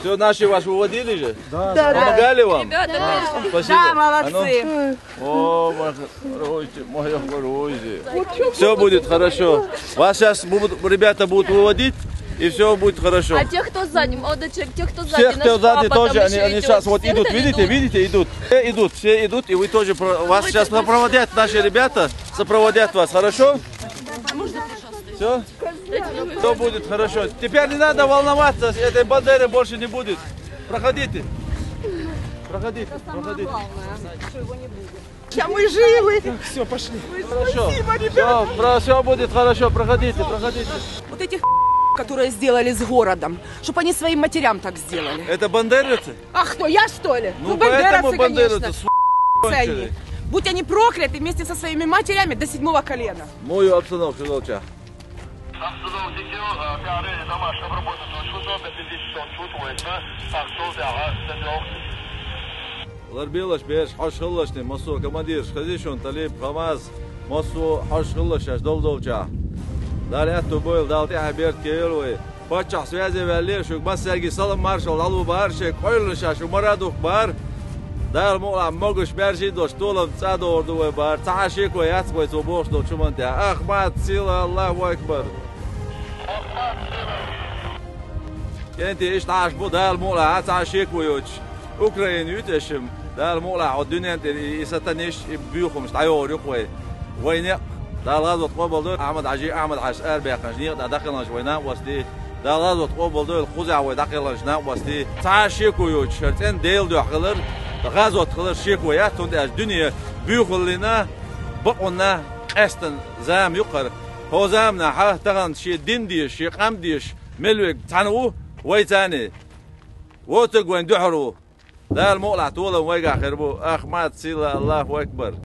Все, наши вас выводили же? Да. Помогали вам? Ребята, Спасибо. Да, молодцы. О, моя хорошая. Все будет хорошо. Вас сейчас ребята будут выводить, и все будет хорошо. а те, кто сзади, молодой человек, те, кто сзади, Все, кто наш сзади, папа тоже, там еще они идет. сейчас вот Все идут, там видите, идут. Все идут, и вы тоже, вас сейчас сопроводят наши ребята, сопроводят вас, хорошо? Все? Все будет хорошо. Теперь не надо волноваться, этой бандеры больше не будет. Проходите. Проходите. А мы живы. Все, пошли. Хорошо. Все будет хорошо. Проходите. Вот этих которые сделали с городом, чтобы они своим матерям так сделали. Это бандеровцы? А кто, я что ли? Ну поэтому бандеровцы, бандеровцы конечно. Будь они прокляты вместе со своими матерями до 7-го колена. Мою обстановку, Волча. Ларбилаш беш хашхыллашни масу командир хазишон талиб хамаз масу хашхыллаш долдолча. Далее тубойл далти хаберт кейлвей. Пачах связи веллер шук бас Сергей Салам маршал алу баршек койлыша шу марадух бар. Дал мола могуш бержи до штолом цадо ордувой бар. Цашик вей ацвой зубош до чумантя. Ахмад сила Аллаху акбар. Кенти ишташ бу дал мола цашик вейоч. Украин ютешим. دال مولع عدنا أنت يستنيش بيوخم استعيور يقوي وين دال غزوة قبل دول أحمد عشقار بيقنجني داخل جوينا وسدي دال غزوة قبل دول خوزع وداخل جنا وسدي تعشيكو يوتشرتين ديل دو خلر غزوة خلر شيكو يا تند الدنيا بيوخلنا بقنا أستن زام يقر هو زامنا ح تغن شي دين ديش شي قام ديش ملوك تانو ويتاني وتقوين دحرو ده المولع طوله ويقع خربو أخ مات سيلا الله أكبر.